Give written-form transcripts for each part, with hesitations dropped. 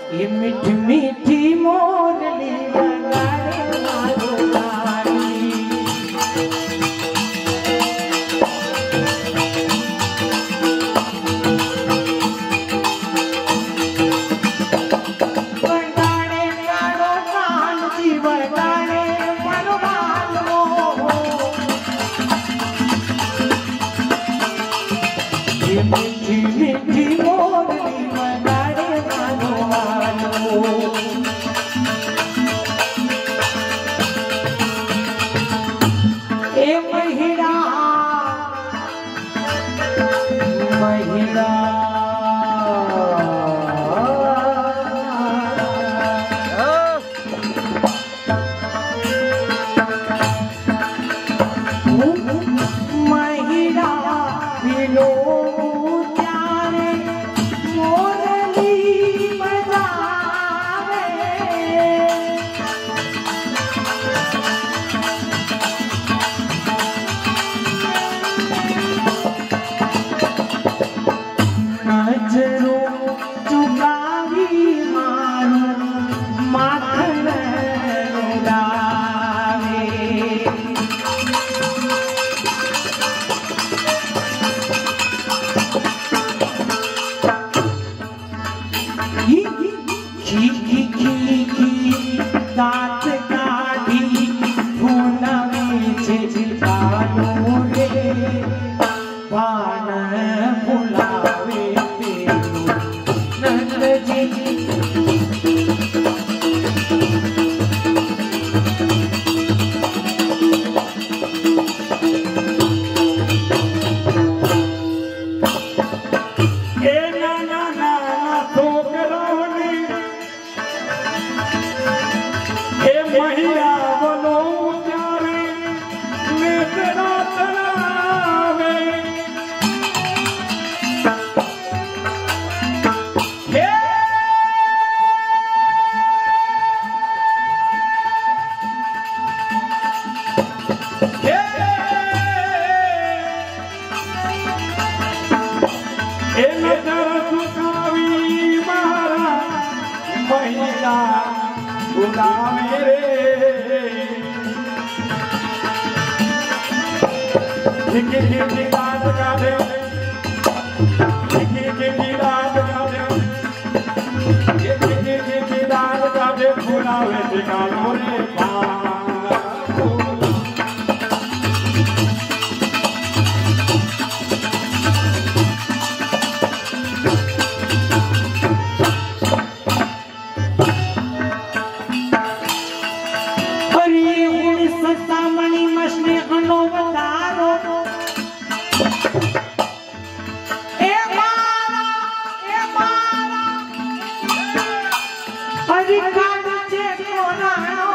ये मीठी मीठी मोरली बगाड़े मारो नारी। बगाड़े मारो कान जी बगाड़े मारो बालो। ये मीठी मीठी मोरली बगाड़े मारो बालो। ए महिला महिला महिला बिलो प्यारे मोरली बजावे। नजरो चुकावी मारू माखन उड़ावे। खी खी खी खी दांत काढ़ी फूना में छिपालो रे पान फुलावे तेरू नंद जी। महिला बोलो प्यारे मैं तेरा तरावे। नजर चुकावी मारा महिला बुलावे रे। खिकी खिकी दांत काढ़े खिकी खिकी दांत काढ़े ये खिकी खिकी दांत काढ़े बुलावे ठिकानो रे पान। सामणी मछली हनो बतारो ए मारा हरि कानो जे कोरानो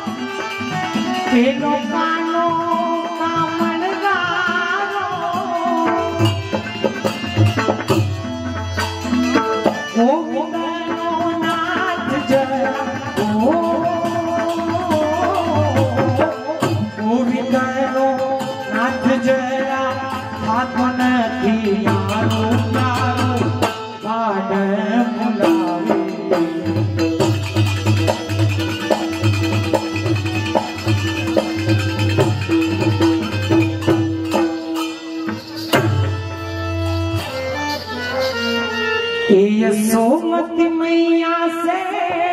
तेरो कानो कामन गारो। ओ गानो नाथ जरा ओ नाथ जरा हाथन थी यारो यारो बाड बुलावे। यशोमती मैया से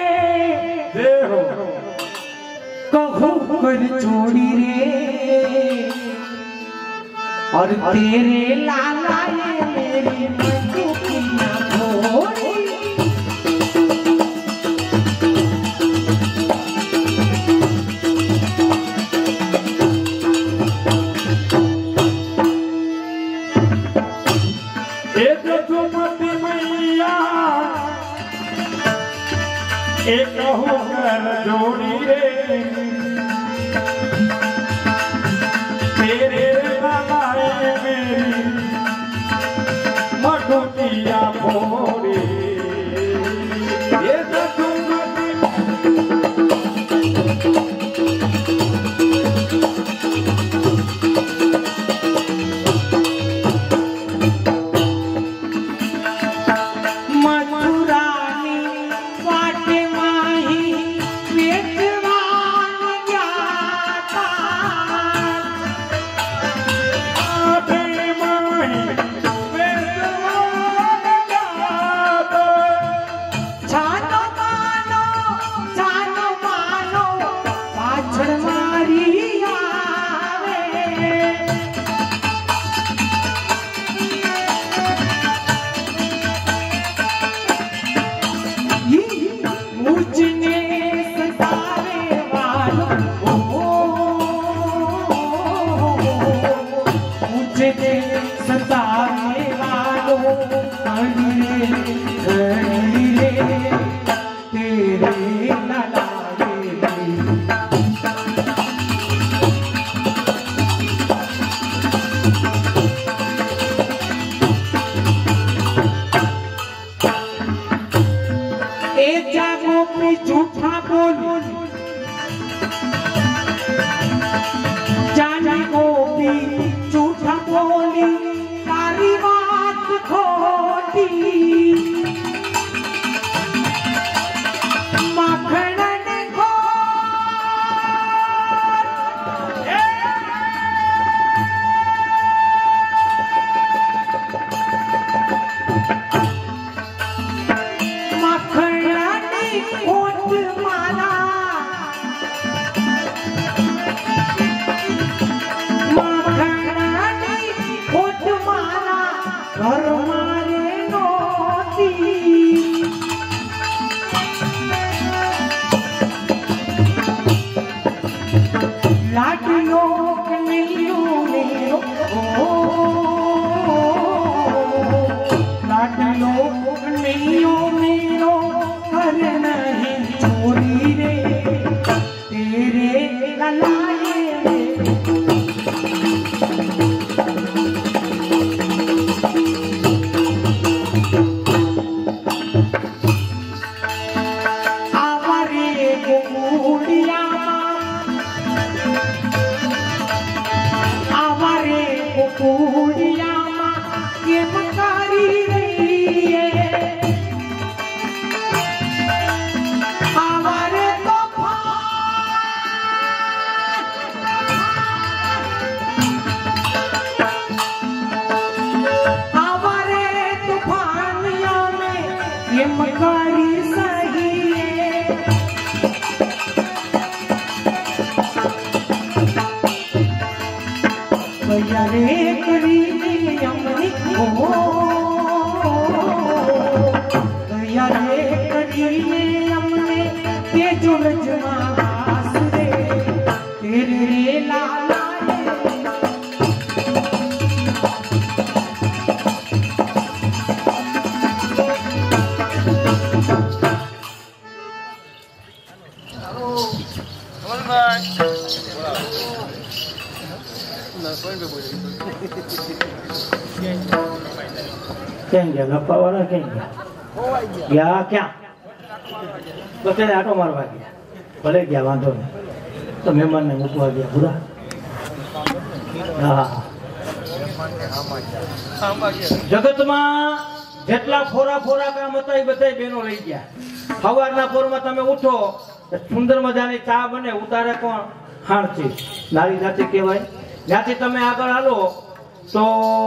कहूँ कर जोड़ी रे और तेरे लाला ये मेरी मधु की ना भोरी। यशोमती मैया एक कहूँ कर जोड़ी रे तेरे लाला ये मेरी मधु की ना भोरी। जा गोपी झूठा बोली जानी गोपी झूठा बोली तारी बात खोटी माखन को गया क्या तो तेरे आटो मारवा गया भले गया वांधो नहीं तो मेहमान ने मुकवा दिया पूरा जगत में जेटला फोरा फोरा काम हता ए बधाय बेनो लई गया सवारना पोरमा तमे उठो सुंदर मजानी चा बने उतारे कोण हाणची नारी जाति कहेवाय ज्यांथी तमे आगळ हालो तो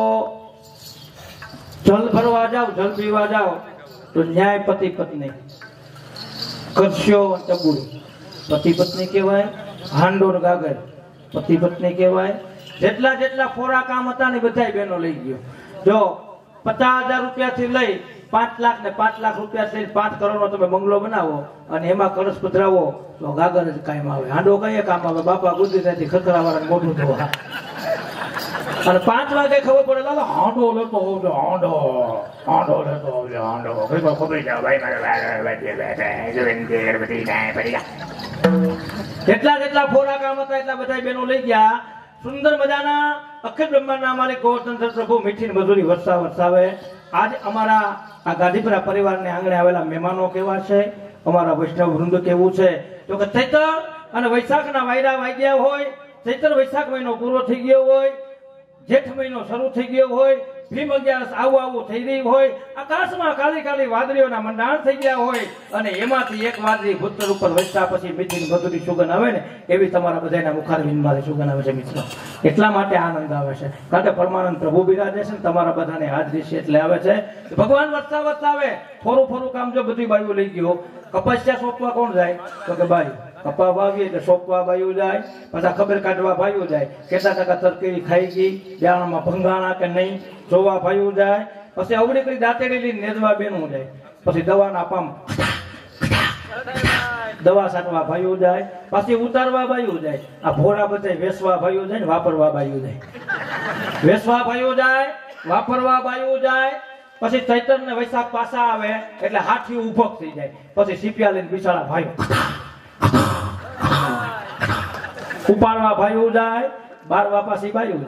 जल भरवा जाओ जल पीवा जाओ तो न्याय पति पत्नी करश्यो चबुड़ी पति पत्नी कहेवाय हांडो गागर पति पत्नी कहेवाय जेटला जेटला फोरा काम हता ने बधाय बेनो लई गयो जो 50,000 रुपया थी लई 5 लाख ने 5 लाख रुपया से 5 करोड़ नो तमे बंगलो बनावो અને એમાં કળશ પધરાવો તો ગાગર જ કામ આવે હાંડો કઈ કામ આવે બાપા ગુજરાતી ખતરા વાળા મોઢું ધોવા અને 5 વાગે ખબર પડે લાલો હાંડો લેતો આવજો હાંડો લેતો આવજો હાંડો કઈ ખબર જાવ ભાઈ મારે ગણપતિ ના પડી જેટલા જેટલા ફોરા કામ હતા એટલા બધા બેનો લઈ ગયા સુંદર મજાના અખિલ બ્રહ્માંડના માલિક ગોવર્ધન પ્રભુ મીઠી મજૂરી વરસાવે आज अमारा आ गादीपुरा परिवार ने आंगणे आवेला मेहमानो केवा छे अमारा वैष्णव वृंद केवुं छे तो के चैत्र अने वैशाखना वायरा वाग्या होय चैत्र वैशाख महीनो पूरो थई गयो होय जेठ महीनो शरू थई गयो होय भीम 11 आवू थई रही होय आकाशमां काली काली वादळीओना मंडाण थई गया होय अने एमांथी एक वादળી ભૂતર ઉપર વરસા પછી મીઠી મધુરી સુગંધ આવે ને એવી તમારા બધાના મુખારવિંદમાંથી સુગંધ આવે છે મિત્રો એટલા માટે આનંદ આવે છે કારણ કે પરમાનંદ પ્રભુ બિરાજે છે ને તમારા બધાને હાજરી છે એટલે આવે છે ભગવાન વરસાવે થોડું થોડું કામ જો બધી બાયું લઈ ગયો કપાસિયા સોંપવા કોણ જાય તો કે બાઈ કપા વાવીએ એટલે સોંપવા બાયું જાય પાછા ખબર કાઢવા ભાઈઓ જાય કેટલા ટકા તરકેરી ખાઈ ગઈ બિયારણમાં ભંગાણા કે નહીં જોવા ભાઈઓ જાય પછી અવડી કરી દાંતેડી લઈને નેદવા બેનું જાય પછી દવાના પંપ દવા છાંટવા ભાઈઓ જાય પછી ઉતારવા ભાઈઓ જાય આ ભોરા બધા વેસવા ભાઈઓ જાય ને વાપરવા ભાઈઓ જાય વેસવા ભાઈઓ જાય વાપરવા ભાઈઓ જાય પછી ચૈત્ર ને વૈશાખ પાસા આવે એટલે હાથી ઉભક થઈ જાય પછી સીપિયા લઈને બિચારા ભાઈઓ ઉપાડવા ભાઈઓ જાય બારવા પાસી ભાઈઓ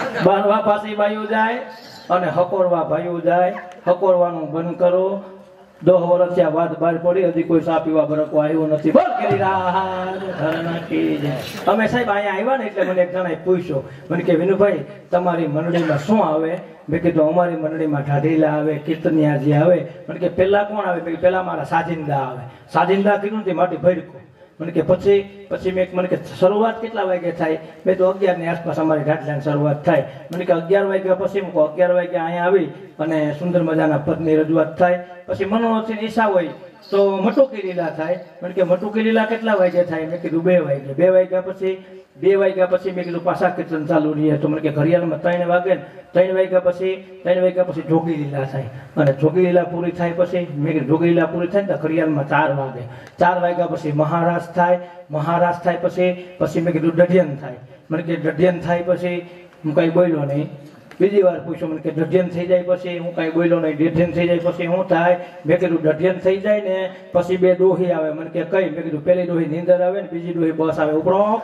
બારવા પાસી ભાઈઓ જાય અને હકોરવા ભાઈઓ જાય હકોરવાનું બંધ કરો 10 વર્ષ આ વાત બહાર પડી, હજી કોઈ સા પીવા બરકો આવ્યો નથી. બોલ ગિરિરાજ ધરણા કી જય. અમે સાહેબ અહીંયા આવ્યા ને એટલે મને એક જણાએ પૂછ્યો, મને કે વિનુભાઈ તમારી મંડળીમાં શું આવે? મેં કીધું અમારી મંડળીમાં ઢાઢીલા આવે, કીર્તનિયાજી આવે. મને કે પેલા કોણ આવે? મેં પેલા મારા સાજિંદા આવે. સાજિંદા કીધું તે માટી ભડકો. મને કે પછી મેં મને કે શરૂઆત કેટલા વાગે થાય? મેં તો 11 ની આસપાસ અમારી ઢાઢલાની શરૂઆત થાય. મને કે 11 વાગ્યા પછી હું 11 વાગ્યા અહીંયા આવી અને સુંદર મજાના પદની રજૂઆત થાય. પછી મનોરથની ઈચ્છા હોય તો મટુકી લીલા થાય. મને કે મટુકી લીલા કેટલા વાગે થાય? મેં કીધું 2 વાગે. 2 વાગ્યા પછી મેં કીધું પાછા કીર્તન ચાલુ રહીએ. તો મને કે ઘડિયાળમાં 3 વાગે. 3 વાગ્યા પછી જોગી લીલા થાય. અને જોગી લીલા પૂરી થાય પછી મેં કીધું જોગી લીલા પૂરી થાય ને ઘડિયાળમાં 4 વાગે. 4 વાગ્યા પછી મહારાજ થાય. મહારાજ થાય પછી મેં કીધું દઢિયન થાય. મને કે દઢિયન થાય પછી હું કઈ બોલ્યો નહીં. બીજી વાર પૂછ્યું, મને કે દઢિયન થઈ જાય પછી હું કઈ બોલ્યો નહીં. દઢિયન થઈ જાય પછી શું થાય? મેં કીધું દઢિયન થઈ જાય ને પછી 2 ડોહી આવે. મને કે કઈ? મેં કીધું પેલી ડોહી નીંદર આવે ને બીજી ડોહી બસ આવે. ઉપરો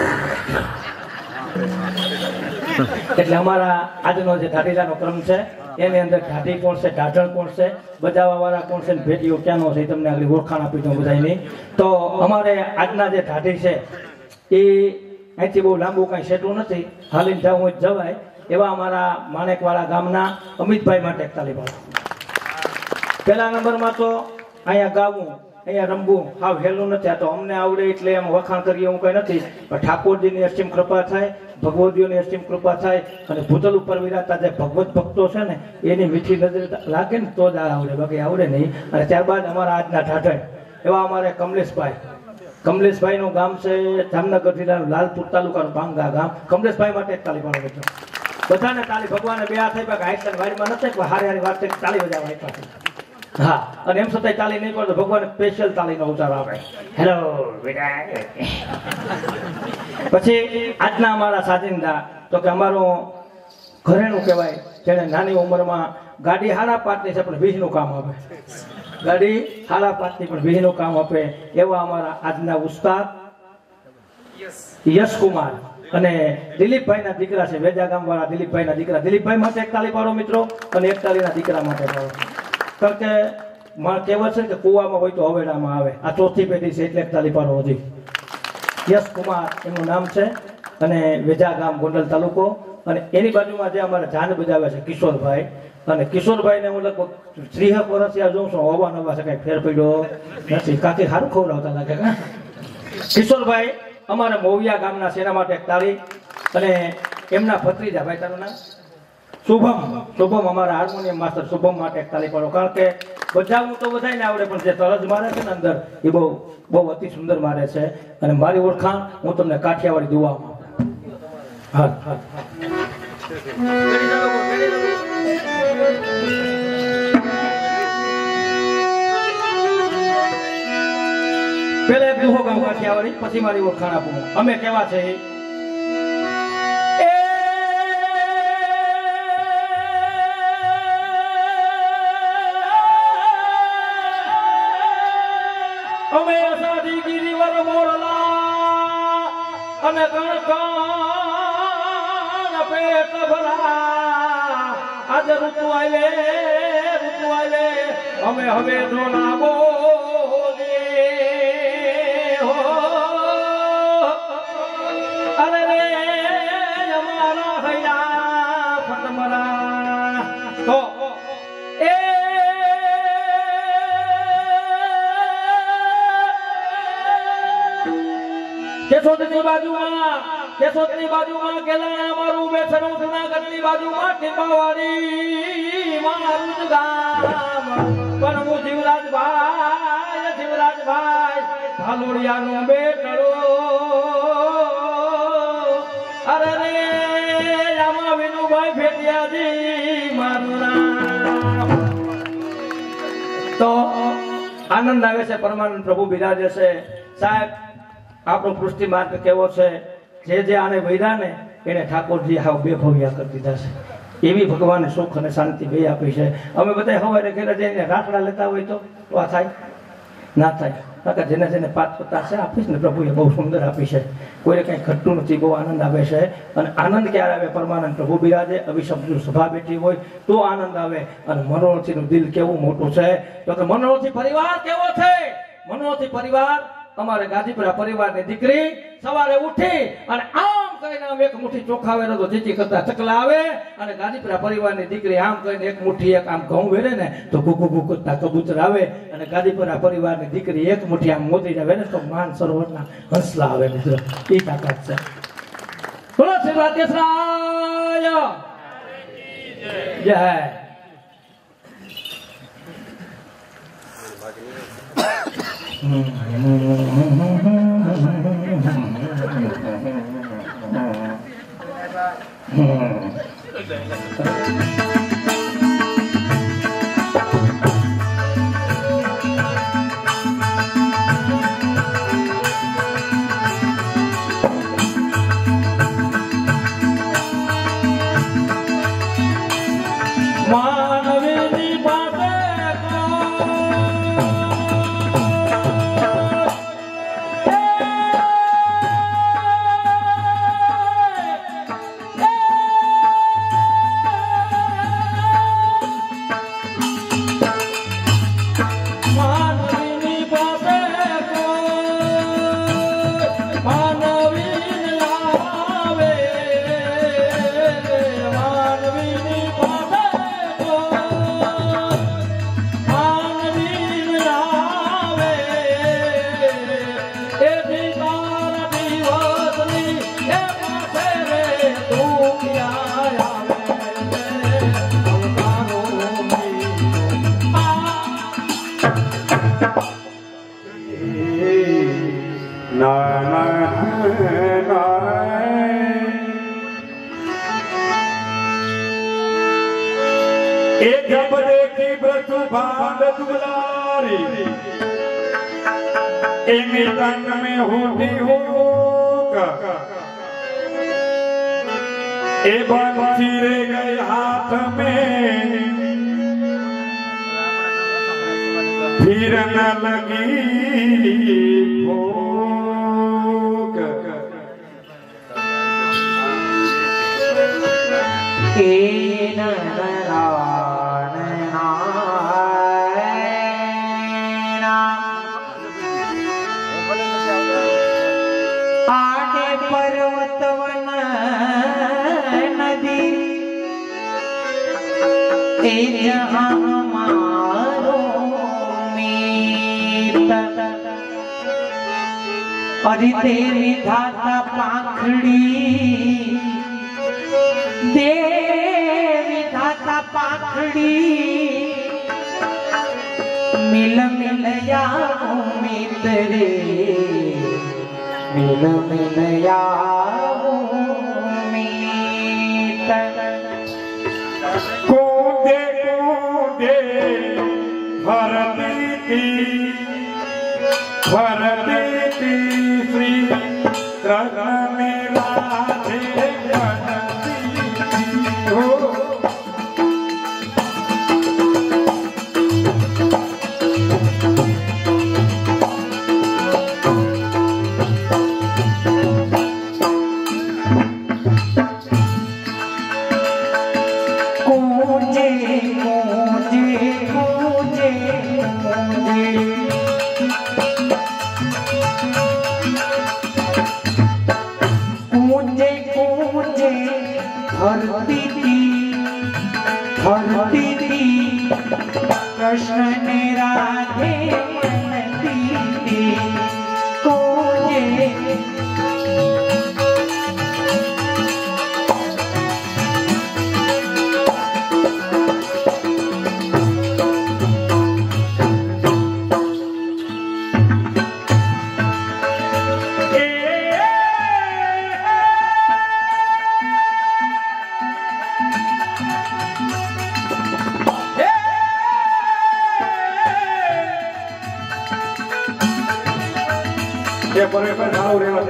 એટલે અમારા આજનો જે ઢાઢીલાનો ક્રમ છે એની અંદર ઢાઢી કોણ છે, ઢાઢણ કોણ છે, બજાવવા વાળા કોણ છે, ભેટીઓ ક્યાંનો છે તમને આગળ ઓળખાણ આપી દઉં બધાની. તો અમારે આજના જે ઢાઢી છે એ અહીંથી બહુ લાંબુ કાંઈ સેટું નથી, હાલીને જવું હોય જવાય એવા અમારા માણેકવાળા ગામના અમિતભાઈ માટે એક તાલી પાડો. પહેલા નંબરમાં તો અહીંયા ગાવું, અહીંયા રમવું હાવ હેલું નથી. આ તો અમને આવડે એટલે એમ વખાણ કરીએ એવું કંઈ નથી, પણ ઠાકોરજીની અસીમ કૃપા થાય, ભગવતીઓની અસીમ કૃપા થાય અને ભૂતલ ઉપર વિરાજતા જે ભગવત ભક્તો છે ને એની મીઠી નજર લાગે ને તો જ આવડે, બાકી આવડે નહીં. અને ત્યારબાદ અમારા આજના ઢાઢણ એવા અમારે કમલેશભાઈનું ગામ છે જામનગર જિલ્લાનું લાલપુર તાલુકાનું ભાંગા ગામ. કમલેશભાઈ માટે એક તાલી પાડો મિત્રો. બધાને તાલી ભગવાને બે હાથ આપ્યા કે હાઈટલાઈન વાડીમાં નથી પણ હારી વાત કરી તાલી બજાવવા આપ્યા. હા, અને એમ છતાંય તાલી નહીં પડે ભગવાન સ્પેશિયલ તાલીનો ઉતારો આપે. હેલો બેટા. પછી આજના અમારા સાજિંદા તો કે અમારું ઘરેણું કહેવાય, જેને નાની ઉંમરમાં ગાડી હારા પાટની છે પણ 20નું કામ આપે. ગાડી હારા પાટની પણ 20નું કામ આપે એવા અમારા આજના ઉસ્તાદ યશકુમાર અને દિલીપભાઈના દીકરા છે, વેજા ગામ વાળા દિલીપભાઈના દીકરા. દિલીપભાઈ માટે એક તાલી પાડો મિત્રો, અને એક તાલીના દીકરા માટે પાડો. કારણ કે કહેવત છે કે કુવામાં હોય તો હવેડામાં આવે. આ ચોથી પેઢી છે એટલે એક તાલી પાડો હતી. યશકુમાર એનું નામ છે અને વેજા ગામ ગોંડલ તાલુકો. અને એની બાજુમાં જે અમારા જાન બજાવે છે કિશોરભાઈ, અને કિશોરભાઈને હું લગભગ 30 વર્ષથી જોઉં છું, હવા નવા છે કઈ ફેર પડ્યો નથી. કાકી સારું ખવડાવતા લાગે. કિશોરભાઈ અમારા મોવિયા ગામના સેના માટે એક તાળી. અને એમના ભત્રીજા ભાઈ તારું નામ શુભમ અમારા હાર્મોનિયમ માસ્ટર શુભમ માટે એક તાળી પાડો. કારણ કે બજાવવું તો બધાને આવડે પણ જે તરજ મારે છે ને અંદર એ બહુ અતિ સુંદર મારે છે. અને મારી ઓળખાણ હું તમને કાઠિયાવાડી દુવામાં. હા હા પેલા એક દુહો ગામ કાઠિયાવાડી, પછી મારી ઓળખાણ આપું. અમે કેવા છે અમે અસાધી ગિરિવર મોરલા અને કણકાન પેટ ભરા. આજે ઋતુ આવે અમે હવે ઢોલા બોલીએ હો. અરે રે અમારા હૈયા ફટમરા તો એ કેશોદની બાજુમાં કેલાણા મારું બેસણું, જુનાગઢની બાજુમાં ટીપાવાડી મારું જ ગામ. પણ હું જીવરાજભાઈ ભાલોડિયાનો બેટડો. અરે રે આમાં વિનુભાઈ ફેટિયાજી મારું નામ. તો આનંદ આવે છે, પરમાનંદ પ્રભુ બિરાજે છે. સાહેબ આપણો પૃષ્ટિ માર્ગ કેવો છે, જે આને વૈરા ને એને ઠાકોરજી હાવ બેભવ્યા કરી દીધા છે. એવી ભગવાને સુખ અને શાંતિ બે આપી છે. અમે બધા સવારે ઘરે જઈને રાસડા લેતા હોય તો આ થાય. ના થાય. કારણ કે જેને જેને પાત પત્તા છે આપીશ ને પ્રભુએ બહુ સુંદર આપી છે. કોઈને કંઈ ઘટતું નથી, બહુ આનંદ આવે છે. અને આનંદ ક્યારે આવે? પરમાનંદ પ્રભુ બિરાજે, અભિશબ્દ સભા બેઠી હોય તો આનંદ આવે. અને મનોરથીનું દિલ કેવું મોટું છે, તો કે મનોરથી પરિવાર કેવો છે? મનોરથી પરિવાર અમારે ગાજીપુરા પરિવારની દીકરી સવારે ઉઠી અને આમ કહીને આમ એક મુઠ્ઠી ચોખા વેરે તો જીતી કરતા ચકલા આવે, અને ગાજીપુરા પરિવારની દીકરી આમ કહીને એક મુઠ્ઠી એક આમ ઘઉં વેરે ને તો ગુગુ ગુગુ કરતા કબૂતર આવે, અને ગાજીપુરા પરિવારની દીકરી એક મુઠ્ઠી આમ મોતીને વેરે તો માન સરોવરના હંસલા આવે. મિત્રો એ તાકાત છે. બોલો શ્રી રાજેશરાય જય. जब देखी ब्रतु भांड दुलारी तन में होती होगा ए बंसी रे गए हाथ में फिर न लगी भोग और तेरी धाता पाखड़ी देवी धाता पाखड़ी मिल मिल याओ मित्रे मिल मिल याओ मित्र कूदे कूदे भरती थी श्री कृष्ण में राधे बनती हो कृष्ण ने राधे बनती थी कोजे पर भाव रेवा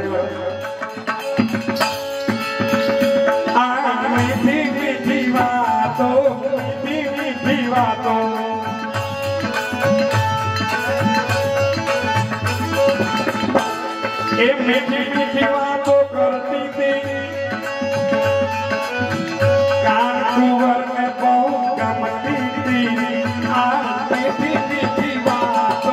मीठी मीठी बातों मीठी मीठी बातों ये मीठी मीठी बातों करती थी कान कुंवर में बहुत कमती थी मीठी मीठी बातों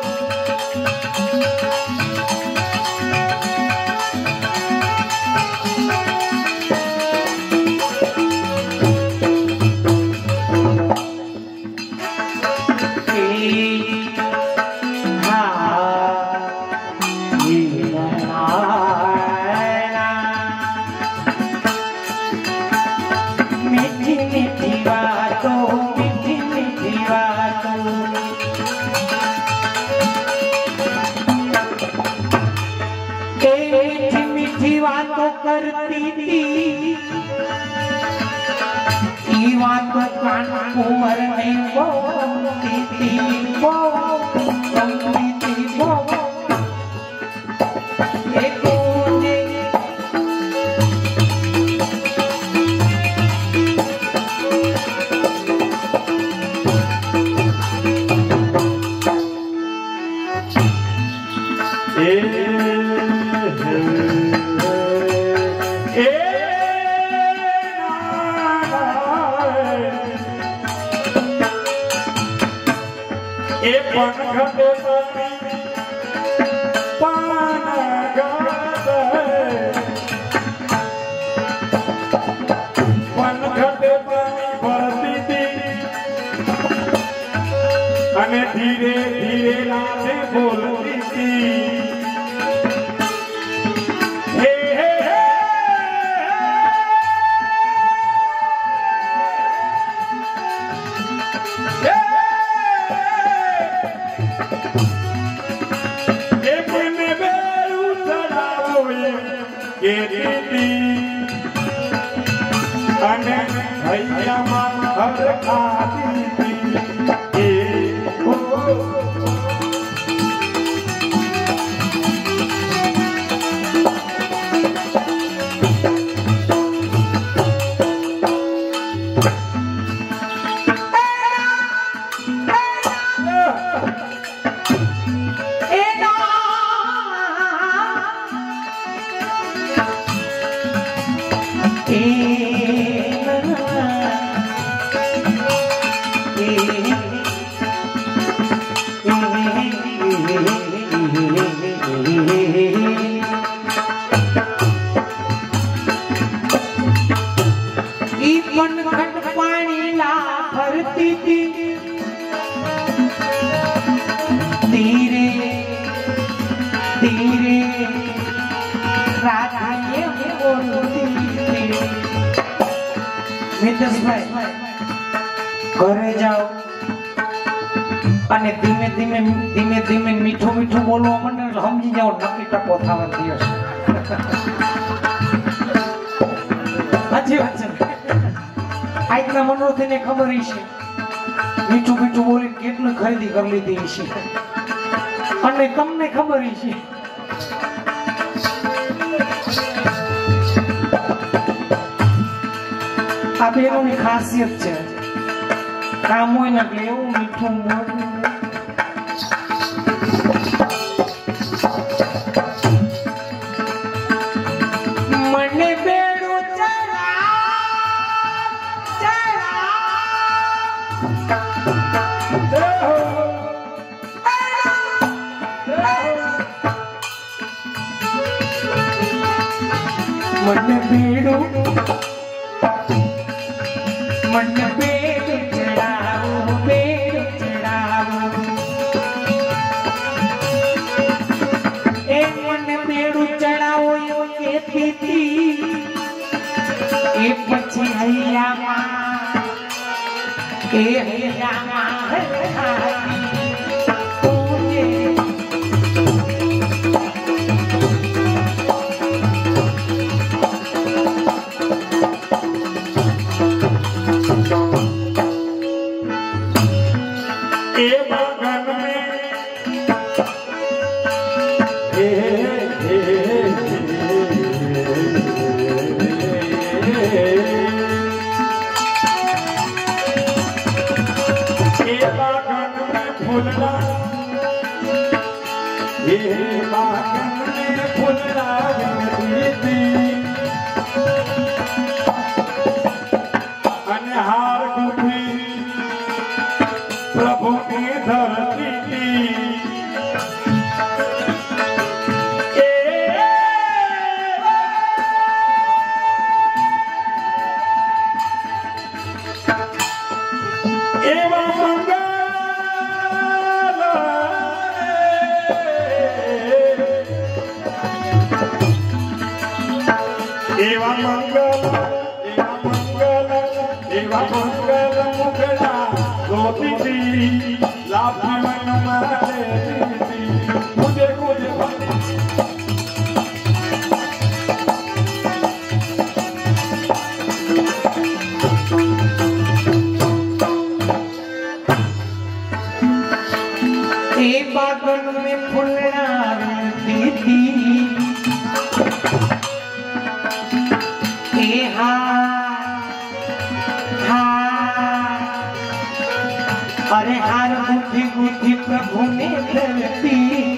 करती थी ये बात कान कुंवर में बोलती थी धीरे धीरे राधे बोलती थी हे हे भैया हर खाती थी घरे जाओ અને ધીમે ધીમે મીઠું મીઠું બોલવા મને સમજી જાઓ નક્કી ટકો થાવા દિવસ સાચી વાત છે આજના મનોરથને ખબર છે મીઠું મીઠું બોલી કેટલું ખરીદી કરી લીધી છે અને તમને ખબર છે આ બેનોની ખાસિયત છે કામ હોય ને એટલે એવું મીઠું મને બેડું મને બેડું ये बागन में અને હાર ગુઠી પ્રભુની ધરતી એવા મંગલ મુખડા ગોતી લાભવન મારે મુજે મુજે ए बागन में फुलना थी ए अरे हार गुठी गुठी प्रभु ने धरती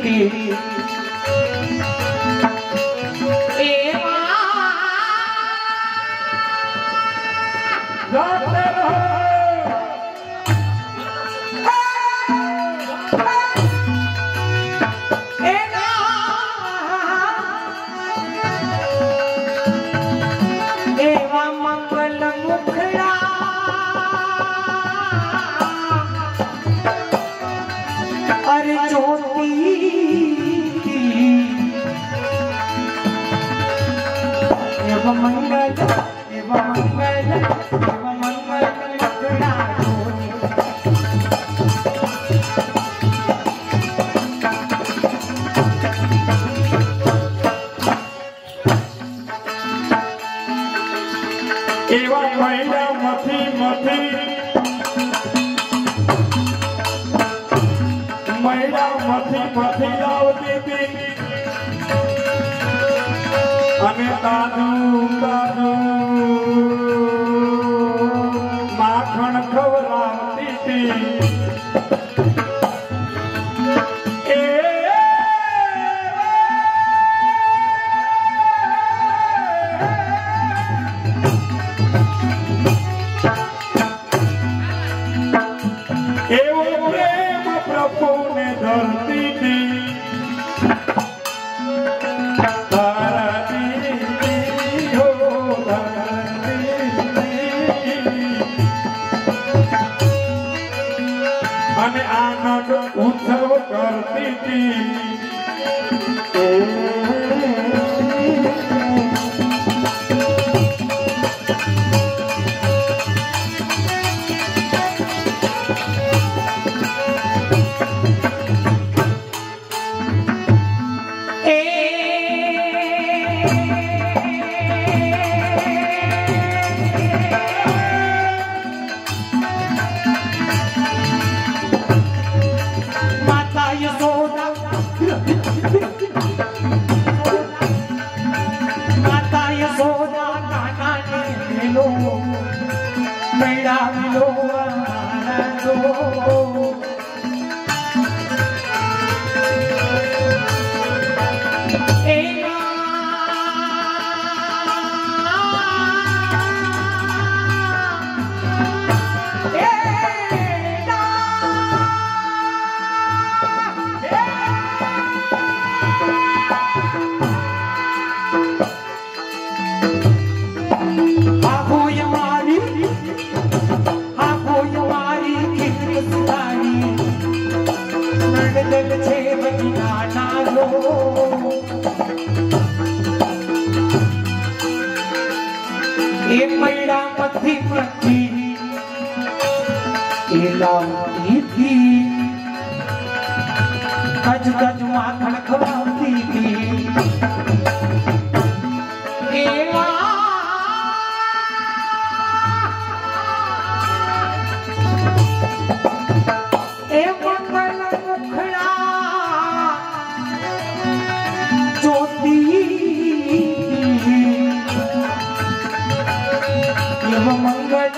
मंगल मुखड़ा अरे ज्योति एवं मंगल एवं मंगल एवं मंगल मुखड़ा એવા મહિના મથી મથી મહિના મથી મથી લાવતી હતી અને તાજુ તાજુ માખણ ખવડાવતી હતી એવો પ્રેમ પ્રભુને ધરતી અને આનંદ ઉત્સવ કરતી હતી गज गज माखण खवाती थी मंगल मुखड़ा ज्योति मंगल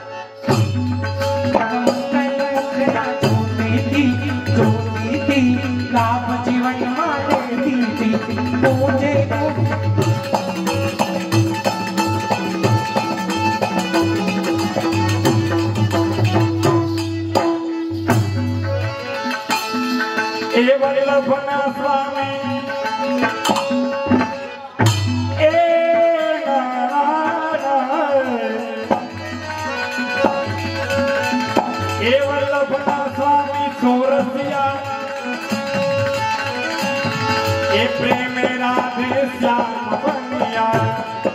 लाभ जीवन मारे दी पूजे એ વલ્લભના સ્વામી એ વલ્લભના સ્વામી સોરસિયા એ પ્રેમે રાધે શ્યામ બન્યા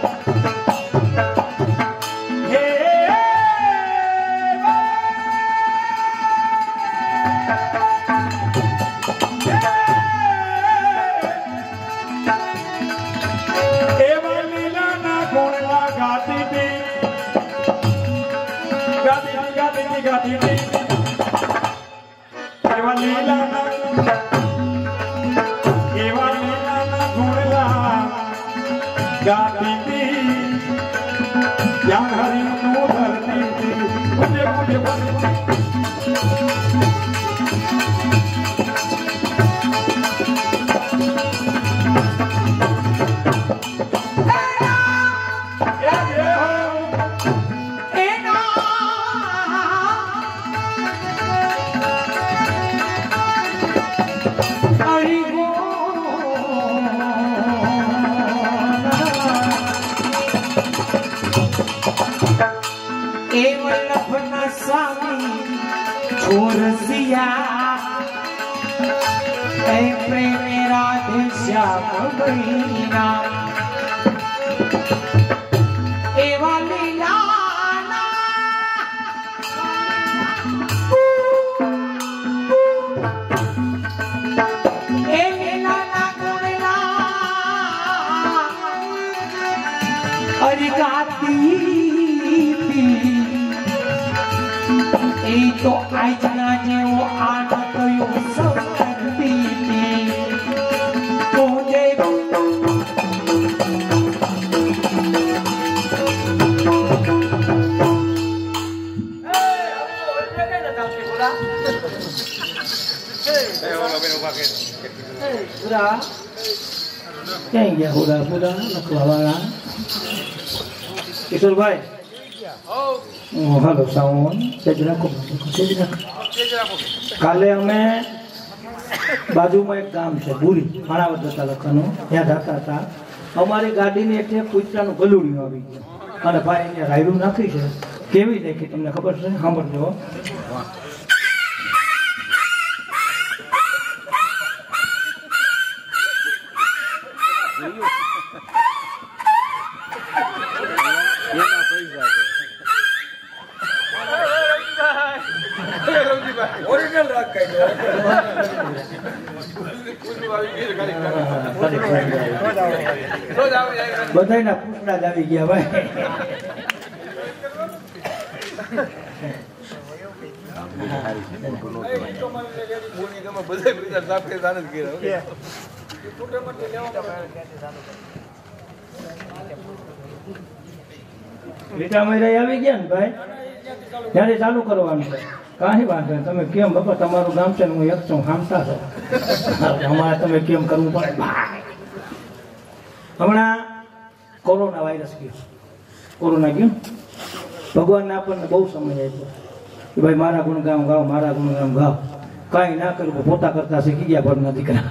એવા લીલાના ગુણલા ગાતી જ્યાં હરિનું ધરતી મુજે મુજે प्रेमे राधे श्याम बहिना एवा लीलाना ए लीलाना गुणला अरे गाती ए तो आजना जेવો આનંદ કયો સવરતી તુજે ક્યાં ગયા હોડા હોડા લખવાવાળા કિશોરભાઈ હાલો સાવન સેજ રાખો કાલે અમે બાજુમાં એક ગામ છે બુરી માણાવદ તાલુકાનું ત્યાં જતા હતા અમારી ગાડીની એક કૂતરાનું ગલુડિયું આવી ગયું અને ભાઈ અહીંયા રાયડું નાખી છે કેવી દેખી તમને ખબર છે સાંભળજો ઓરિજિનલ રાગ કાઢ્યો બધાયના પૂછડા જ આવી ગયા ભાઈ રીટા મહિરા આવી ગયા ને ભાઈ ત્યારે ચાલુ કરવાનું છે કાંઈ વાંધો તમે કેમ બાપા તમારું ગામ છે ને હું એક છું હામતા છો અમારે તમે કેમ કરવું પડે હમણાં કોરોના વાયરસ ગયો કોરોના ગયો ભગવાનને આપણને બહુ સમય આપ્યો કે ભાઈ મારા ગુણગામ ગાવ મારા ગુણગામ ગાવ કાંઈ ના કર્યું પોતા કરતા શીખી ગયા ભરના દીકરા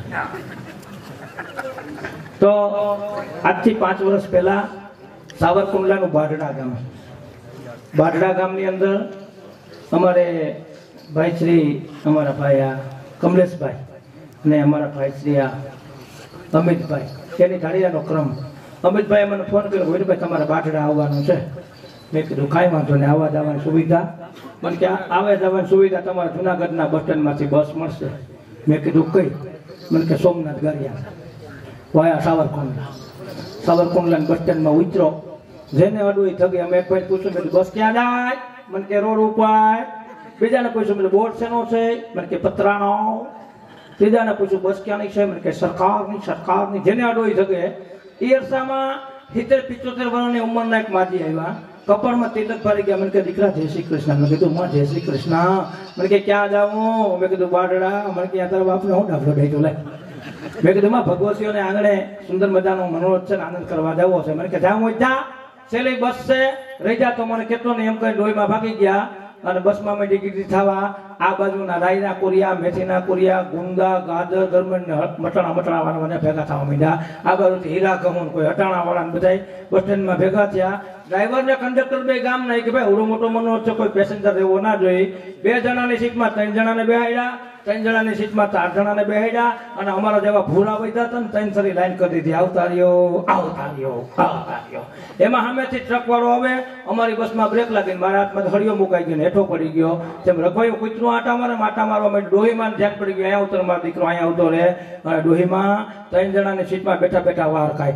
તો આજથી 5 વર્ષ પહેલા સાવરકુંડલાનું બાઢડા ગામની અંદર અમારે ભાઈ શ્રી અમારા ભાઈ આ કમલેશભાઈ અને અમારા ભાઈ શ્રી આ અમિતભાઈ તેની ધાડિયાનો ક્રમ અમિતભાઈએ મને ફોન કર્યો ભાઈ તમારે બાઢડા આવવાનું છે મેં કીધું કાંઈ વાંધો નહીં આવવા જવાની સુવિધા મને કે આવે જવાની સુવિધા તમારા જુનાગઢના બસ સ્ટેન્ડમાંથી બસ મળશે મેં કીધું કઈ મને કે સોમનાથ ગારિયા વાયા સાવરકુંડલા બસ સ્ટેન્ડમાં ઉતરો જેને અડવું થકી અમે એક ભાઈ પૂછ્યું કે બસ ક્યાં જાય મને કે રોડ ઉપર બીજાને પૂછ્યું મને બોર્ડ શેનો છે મને કે પતરાનો ત્રીજાને પૂછ્યું બસ ક્યાંની છે મને કે સરકારની જેને અડવું થકે એ અરસામાં 70-75 વર્ષની ઉંમરના એક માજી આવ્યા કપાળમાં તિલક ફરી ગયા મને કે દીકરા જય શ્રી કૃષ્ણ મેં કીધું માં જય શ્રી કૃષ્ણ મને કે ક્યાં જાવું મેં કીધું બાઢડા મને કે તારા બાપને હું ડાફલો દઈ લે મેં કીધું માં ભગવતીઓને આંગણે સુંદર મજાનો મનોરંજન આનંદ કરવા જવો છે મને કે જાઉં હોય જા છેલ્લી બસ છે રહી જા તો મને કેટલો ને એમ કઈ ડોહીમાં ભાગી ગયા અને બસમાં મેં ટિકિટ થવા આ બાજુના રાયના કોરિયા મેથીના કોરિયા ગુંદા ગાજર ગરમન મટણા વાળા મને ભેગા થવા માંડ્યા આ બાજુથી હીરા ગમન કોઈ હટાણા વાળા બધા બસ સ્ટેન્ડમાં ભેગા થયા ડ્રાઈવર ને કંડક્ટર બે ગામ નહીં કે ભાઈ ઓલો મોટો મનો છે કોઈ પેસેન્જર એવો ના જોઈએ 2 જણાની સીટમાં 3 જણાને બેહાડ્યા 3 જણાની સીટમાં 4 જણાને બેહાડ્યા અને અમારા જેવા ભૂરા વૈધા હતા ને 3 સરી લાઈન કરી દીધી આવતા રહ્યો એમાં સામેથી ટ્રક વાળો આવે અમારી બસમાં બ્રેક લાગીને મારા હાથમાં હળિયો મુકાઈ ગયો ને હેઠો પડી ગયો તેમ રઘવાયું કૂતરું આટા મારવા માંડ્યું ડોહીમાં ધ્યાન પડી ગયું અહીંયા ઉતર મારો દીકરો અહીંયા આવતો રહે અને ડોહીમાં 3 જણાની સીટમાં બેઠા વાર ખાય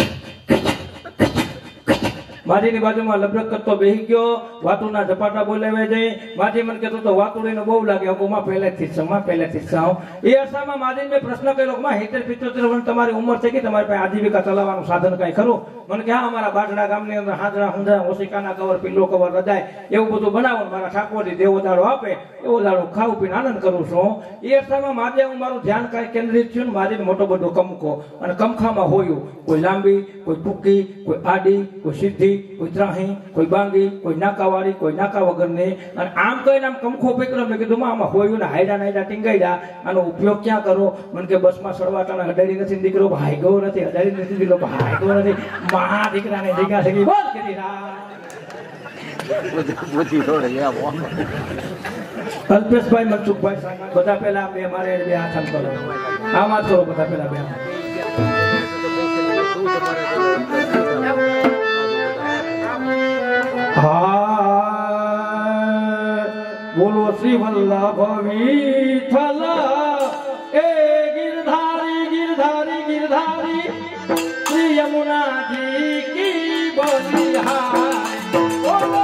માજીની બાજુમાં લબડક કરતો બેહી ગયો વાતુના ઝપાટા બોલાવે જઈ માજી મને કહેતો તો વાતુડીનો બહુ લાગે હું પહેલેથી જ એ અરસામાં માજીને મેં પ્રશ્ન કર્યો કે 70-75 વર્ષ તમારી ઉંમર થઈ ગઈ તમારી પાસે આજીવિકા ચલાવવાનું સાધન કઈ ખરું મને કે અમારા બાટડા ગામની અંદર હાજરા હુંજરા ઓશિકાના કવર પિલ્લો કવર રજાય એવું બધું બનાવો મારા ઠાકોરજી દેવો દાડો આપે એવો દાડો ખાવું પીને આનંદ કરું છું એ અરસામાં માજે હું મારું ધ્યાન કઈ કેન્દ્રિત થયું ને માજીને મોટો બધો કમકો અને કમખામાં હોયું કોઈ લાંબી કોઈ ટૂંકી કોઈ આડી કોઈ સીધી કોઈ ત્રાહી કોઈ બાંગી કોઈ નાકાવાળી કોઈ નાકા વગરની અને આમ કહીને આમ કમખો પકડ્યો મેં કીધું આમાં હોયું ને હાયડા ટીંગાડ્યા આનો ઉપયોગ ક્યાં કરો મને કે બસમાં સડવાટાણા હડાડી નથી દીકરો ભાઈગો નથી હડાડી નથી દીકરો ભાઈગો નથી મહા દીકરાને જગ્યા છે બોલ કરી અલ્પેશભાઈ મનસુખભાઈ બધા પેલા બે મારે બે હાથ કરો આમાં કરો બધા પેલા બે બોલો શ્રી વલ્લભ વિઠ્ઠલ એ गिरधारी श्री यमुना जी की बलिहारी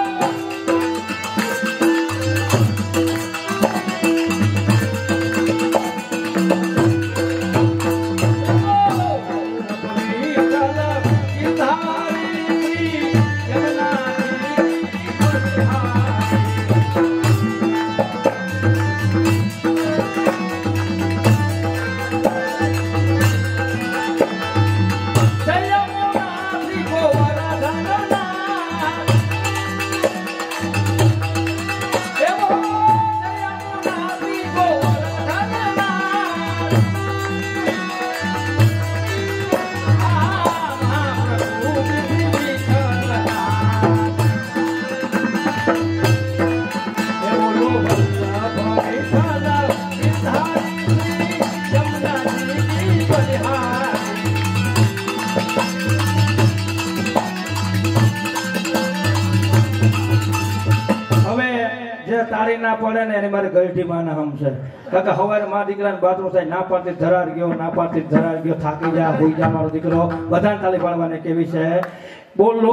તારી ના પડે ને એને મારે ગલટી માં હમ છે કાકા હવારે માં દીકરાને બાથરૂમ થાય ના પાડતી ધરાર ગયો થાકી જા હોઈ જા મારો દીકરો બધાને તાળી પાડવાને કેવી છે બોલો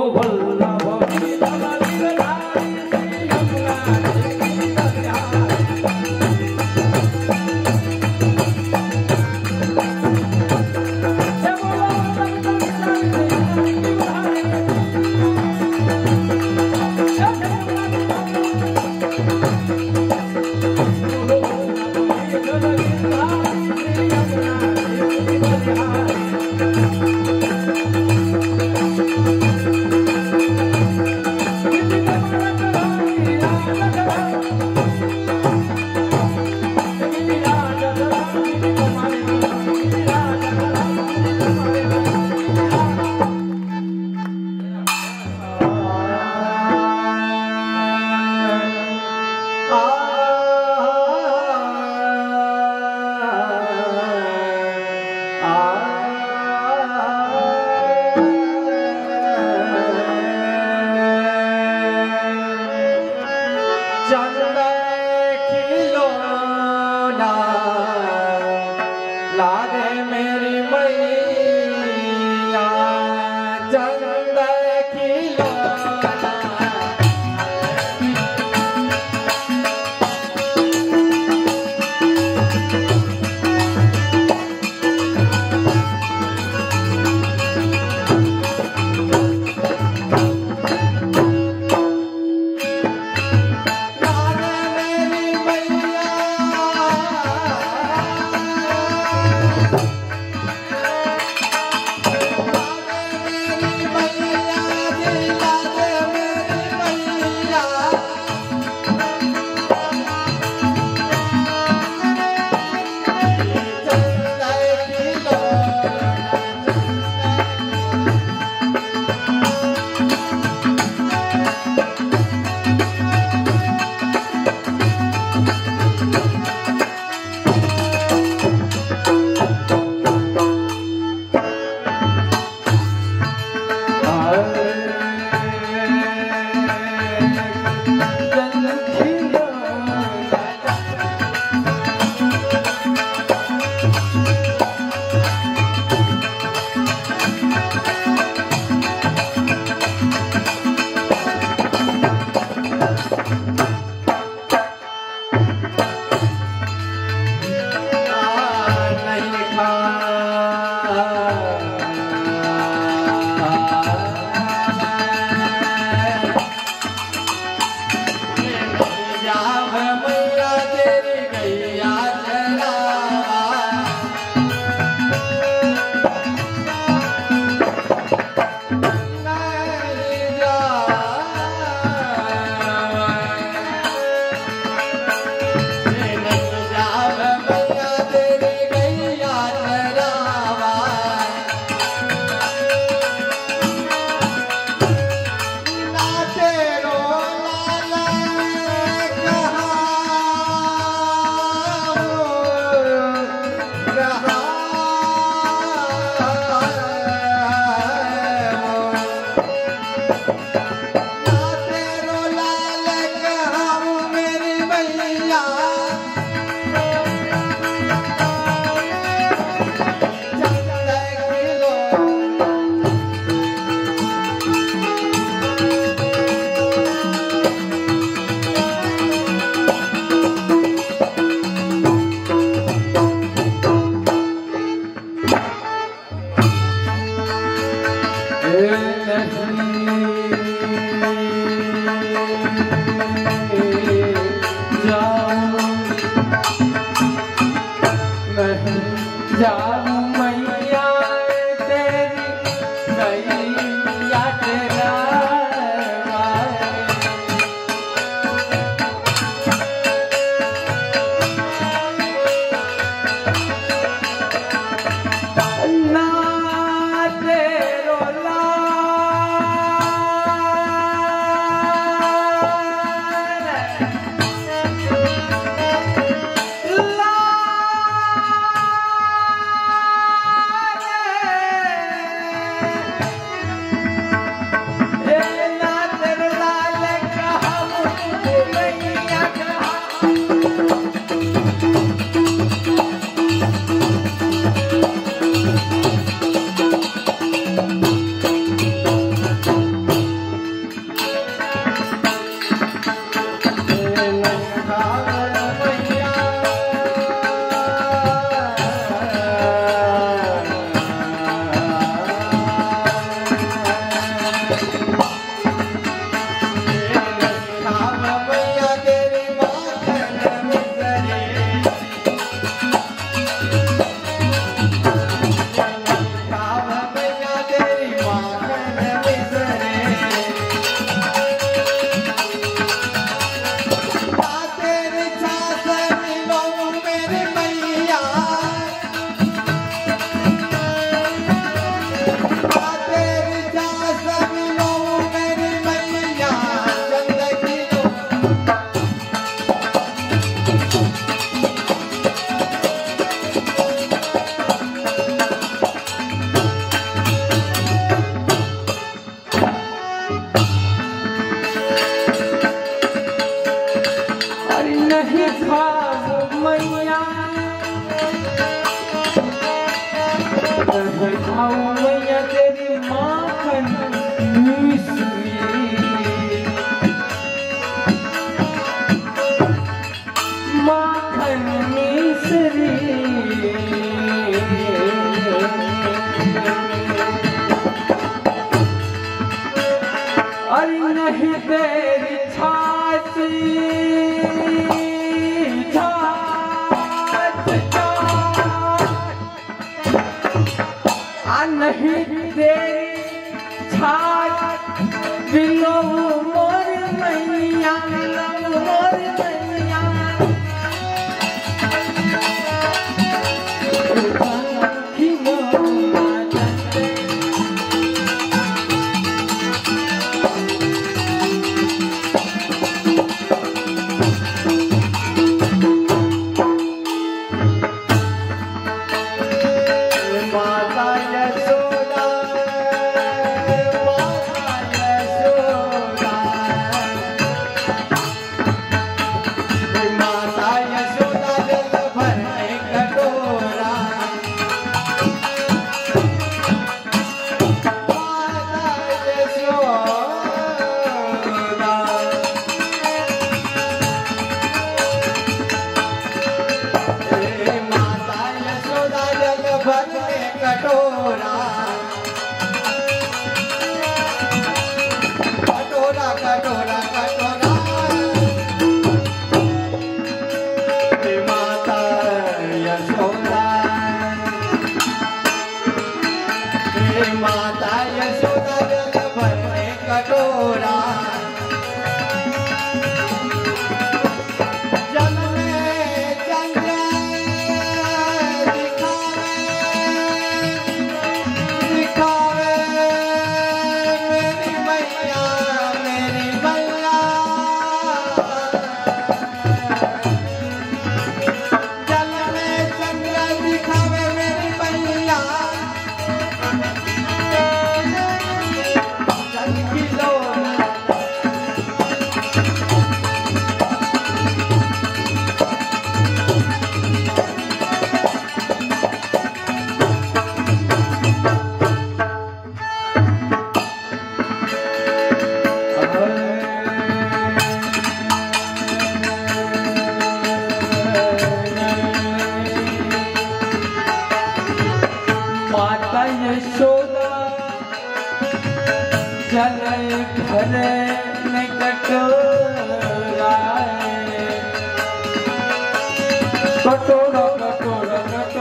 मैं जाऊं मैया तेरी गैया तेरा ना तेरो मैया तेरी माखन माखन मिश्री अरे नहीं तेरी छाती नहीं तेरी छाछ बिलो मोर मैया मोर मैया कटोरा कटोरा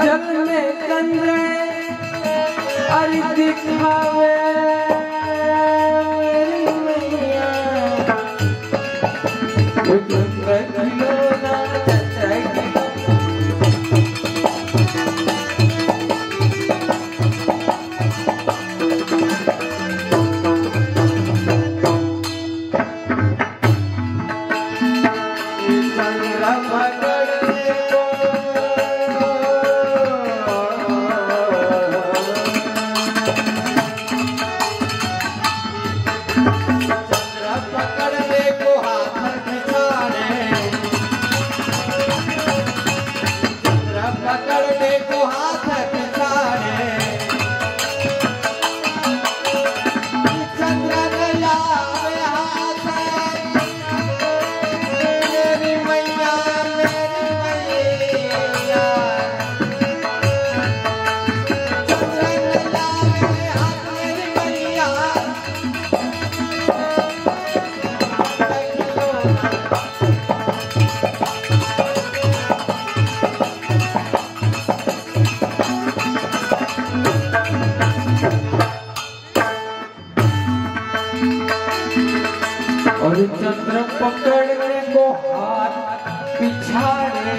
अंचल में चंद्र अरे दिखावे मैया और चंद्र पकड़ने को हाथ पिछाड़े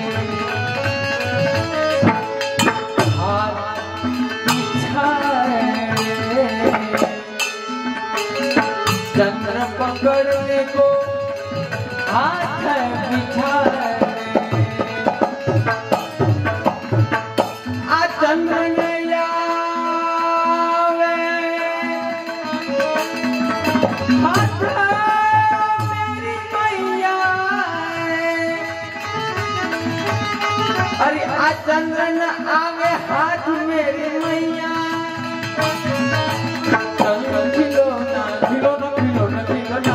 चंद्र पकड़ने को हाथ पिछाड़े आ चंद्र ने आवे हाथ अरे आ चंद्र न आवे हाथ मेरी मैया चंद्र खिलौना खिलौना खिलौना खिलौना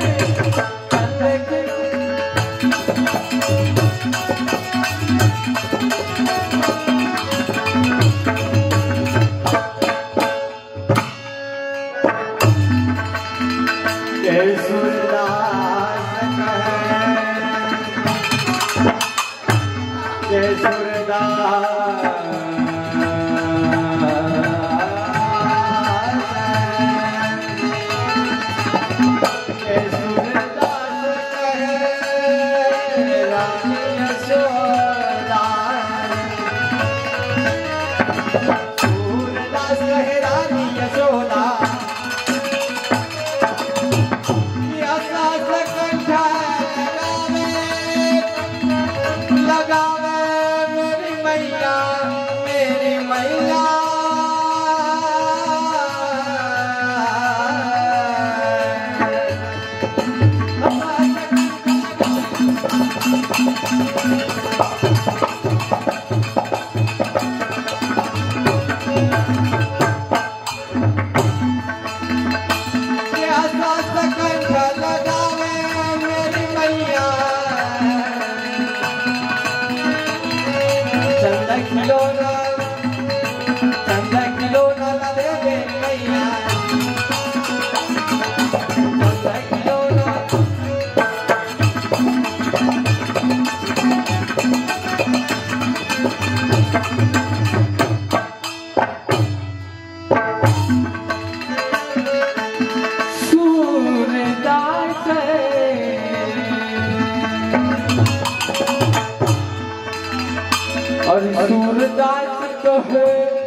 और सूरदास कहे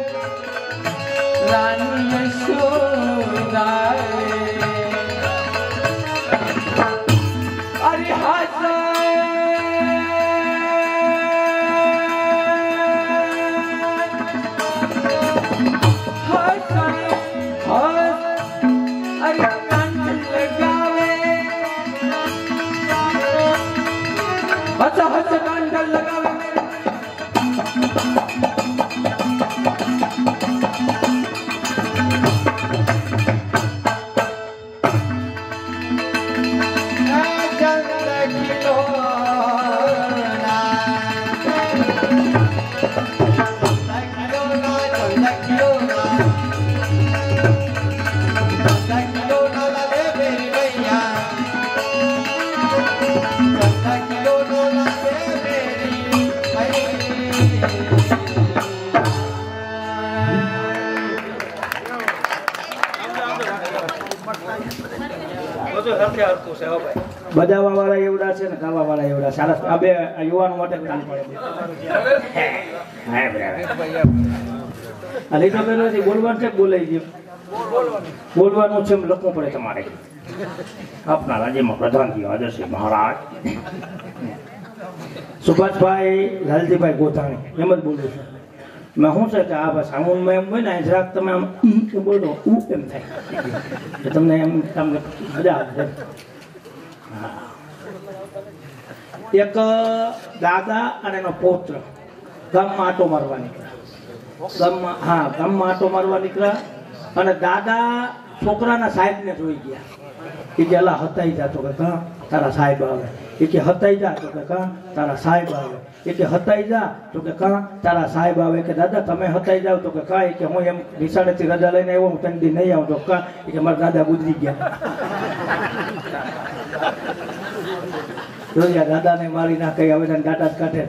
रानी यशोदा अरे हंसे अरे कंठ लगावे अच्छा हंस कंठ लगावे બધું હરખે હરખું છે હો ભાઈ. બજાવવા વાળા એવડા છે ને ગાવા વાળા એવડા સારા આ બે યુવાનો માટે કામ પડે હા બરાબર આ લીધો પેલો છે બોલવાનું છે કે બોલાઈ ગયું બોલવાનું છે એમ લખવું પડે તમારે આપના રાજ્યમાં પ્રધાનજી આદર્શી મહારાજ સુભાષભાઈ લાલજીભાઈ ગોધાણી એમ જ બોલું છું મેં શું છે કે આ બસ આમુનમાં એમ હોય ને જરાક તમે આમ બોલો એમ થાય એટલે તમને એમ તમને મજા આવે એક દાદા અને એનો પૌત્ર ગામમાં આટો મારવા નીકળ્યા ગામમાં આટો મારવા નીકળ્યા અને દાદા છોકરાના સાહેબને જોઈ ગયા એ કે અલા હતાઈ જા તો કે કા તારા સાહેબ આવે એ કે હતાઈ જા તો કે કા તારા સાહેબ આવે એ કે હતાઈ જા તો કે કા તારા સાહેબ આવે કે દાદા તમે હતાઈ જાવ તો કે કા એ કે હું એમ નિશાળેથી રજા લઈને આવ્યો હું ત્રણ દી નહીં આવું તો કા એ કે મારા દાદા ગુજરી ગયા જોયા દાદાને મારી ના કઈ હવે દાદા જ કાઢે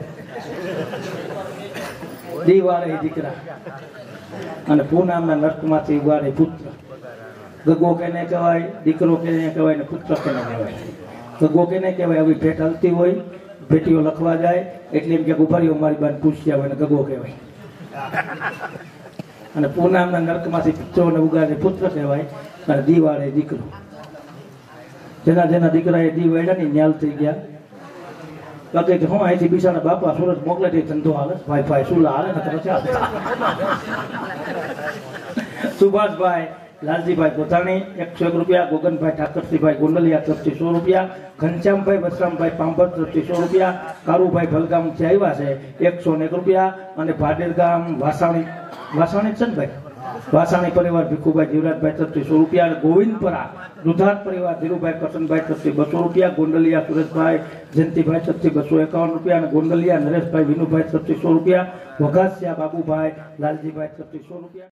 દીવાળે દીકરા અને પૂનમના નર્કમાંથી ઉગાડે પુત્ર ગગો કેને કહેવાય દીકરો કેને કહેવાય ને પુત્ર કેને કહેવાય ગગો કેને કહેવાય આવી ભેટ હલતી હોય ભેટીઓ લખવા જાય એટલે એમ કે ઉભારીઓ મારી બાદ પૂછ્યા હોય ને ગગો કહેવાય અને પૂનમના નર્કમાંથી પુત્રોને ઉગાડે પુત્ર કહેવાય અને દીવાળે દીકરો જેના જેના દીકરા એ દી વળ્યા ને ન્યાલ થઈ ગયા બાકી કે હું અહીંથી બિચારા બાપા સુરત મોકલે તે ધંધો હાલે ભાઈ સુલા હાલે ને પછી સુભાષભાઈ લાલજીભાઈ ગોધાણી 101 રૂપિયા ગોગનભાઈ ઠાકરસિંહભાઈ ગોંડલિયા તરફથી 100 રૂપિયા ઘનશ્યામભાઈ બસરામભાઈ પાંભર તરફથી 100 રૂપિયા કારુભાઈ ભલગામથી આવ્યા છે 101 રૂપિયા અને ભાડેર ગામ વાસાણી છે ને ભાઈ વાસાણી પરિવાર ભીખુભાઈ જીવરાજભાઈ તરફથી 100 રૂપિયા અને ગોવિંદપરા રુધાર પરિવાર ધીરુભાઈ કરશનભાઈ તરફથી 200 રૂપિયા ગોંડલિયા સુરેશભાઈ જયંતિભાઈ તરફથી 251 રૂપિયા અને ગોંડલિયા નરેશભાઈ વિનુભાઈ તરફથી 100 રૂપિયા વઘાસિયા બાબુભાઈ લાલજીભાઈ તરફથી 100 રૂપિયા